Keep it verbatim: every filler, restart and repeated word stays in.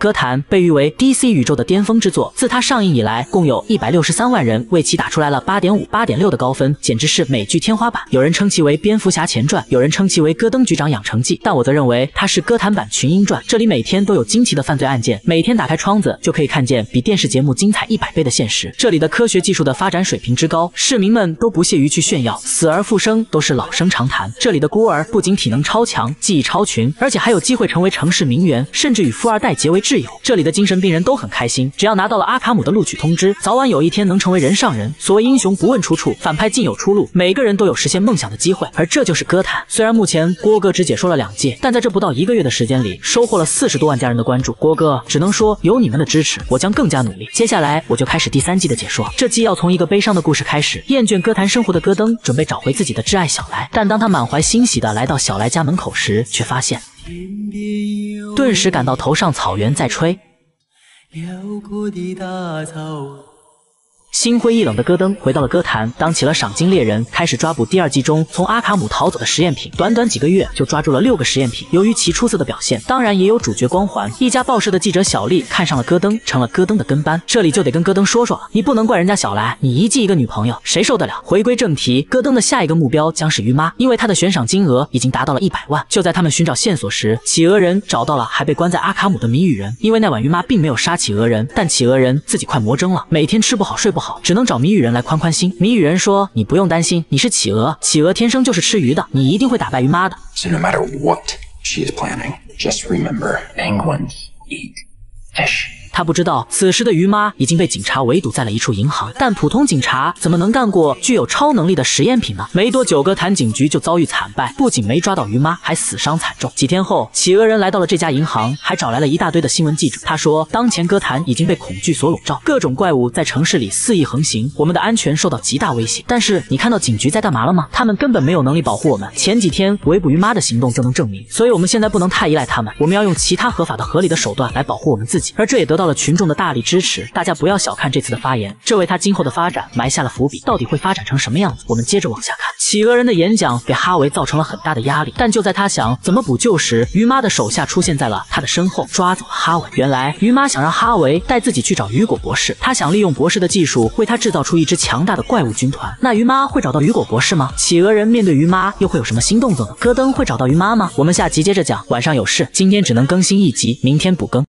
歌坛被誉为 D C 宇宙的巅峰之作，自它上映以来，共有一百六十三万人为其打出来了 八点五、八点六 的高分，简直是美剧天花板。有人称其为蝙蝠侠前传，有人称其为戈登局长养成记，但我则认为它是歌坛版群英传。这里每天都有惊奇的犯罪案件，每天打开窗子就可以看见比电视节目精彩一百倍的现实。这里的科学技术的发展水平之高，市民们都不屑于去炫耀，死而复生都是老生常谈。这里的孤儿不仅体能超强、技艺超群，而且还有机会成为城市名媛，甚至与富二代结为挚友。这里的精神病人都很开心，只要拿到了阿卡姆的录取通知，早晚有一天能成为人上人。所谓英雄不问出处，反派尽有出路，每个人都有实现梦想的机会，而这就是歌坛。虽然目前郭哥只解说了两届，但在这不到一个月的时间里，收获了四十多万家人的关注。郭哥只能说有你们的支持，我将更加努力。接下来我就开始第三季的解说。这季要从一个悲伤的故事开始，厌倦歌坛生活的戈登准备找回自己的挚爱小莱，但当他满怀欣喜地来到小莱家门口时，却发现顿时感到头上草原在吹。心灰意冷的戈登回到了歌坛，当起了赏金猎人，开始抓捕第二季中从阿卡姆逃走的实验品。短短几个月就抓住了六个实验品。由于其出色的表现，当然也有主角光环，一家报社的记者小丽看上了戈登，成了戈登的跟班。这里就得跟戈登说说了，你不能怪人家小莱，你一季一个女朋友，谁受得了？回归正题，戈登的下一个目标将是于妈，因为他的悬赏金额已经达到了一百万。就在他们寻找线索时，企鹅人找到了还被关在阿卡姆的谜语人。因为那晚于妈并没有杀企鹅人，但企鹅人自己快魔怔了，每天吃不好睡不好，只能找谜语人来宽宽心。谜语人说，你不用担心，你是企鹅，企鹅天生就是吃鱼的，你一定会打败鱼妈的。 So no matter what she is planning, just remember, penguins eat fish. 他不知道，此时的于妈已经被警察围堵在了一处银行，但普通警察怎么能干过具有超能力的实验品呢？没多久，歌坛警局就遭遇惨败，不仅没抓到于妈，还死伤惨重。几天后，企鹅人来到了这家银行，还找来了一大堆的新闻记者。他说，当前歌坛已经被恐惧所笼罩，各种怪物在城市里肆意横行，我们的安全受到极大威胁。但是你看到警局在干嘛了吗？他们根本没有能力保护我们。前几天围捕于妈的行动就能证明，所以我们现在不能太依赖他们，我们要用其他合法的、合理的手段来保护我们自己。而这也得到了群众的大力支持，大家不要小看这次的发言，这为他今后的发展埋下了伏笔。到底会发展成什么样子？我们接着往下看。企鹅人的演讲给哈维造成了很大的压力，但就在他想怎么补救时，于妈的手下出现在了他的身后，抓走了哈维。原来于妈想让哈维带自己去找雨果博士，他想利用博士的技术为他制造出一支强大的怪物军团。那于妈会找到雨果博士吗？企鹅人面对于妈又会有什么新动作呢？戈登会找到于妈吗？我们下集接着讲。晚上有事，今天只能更新一集，明天补更。